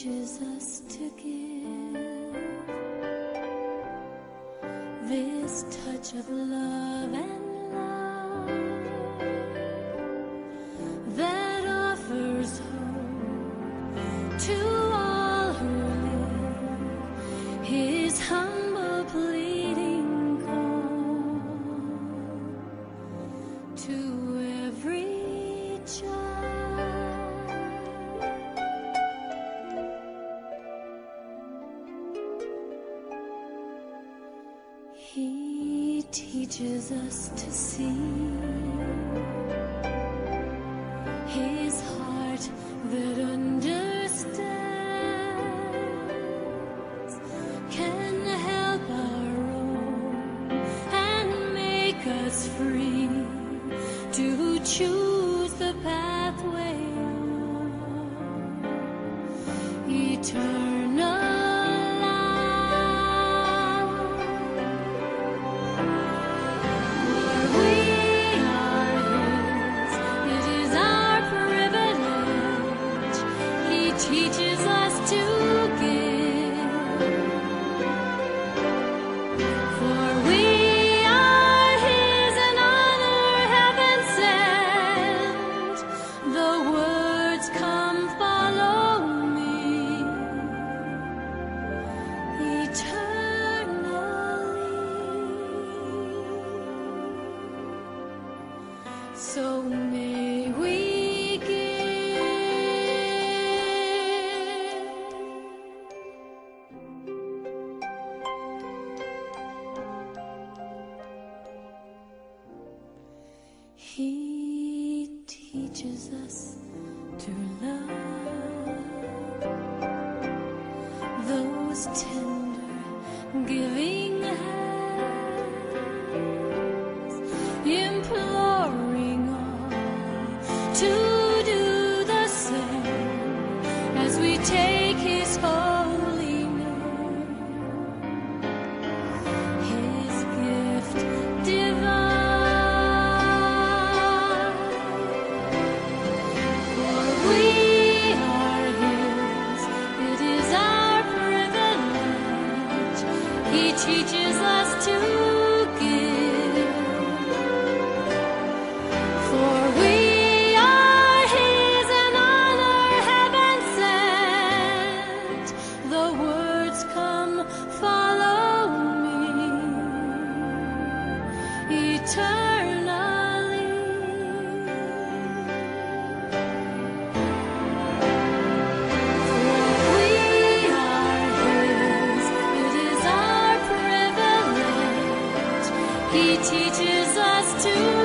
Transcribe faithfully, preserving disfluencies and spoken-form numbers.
teaches us to give this touch of love and light that offers hope to all who live His humble pleading call to every child. He teaches us to see His heart that understands, can help our own and make us free to choose the pathway on eternal. Teaches us to give, for we are His and honor heaven sent. The words, "Come follow me," eternally. So may we He teaches us to love those tender, giving hands, imploring all to do the same as we take His holy name, His gift divine. He teaches us to give, for we are His and honor heaven sent. The words, "Come follow me," eternally. For we are His, it is our He teaches us to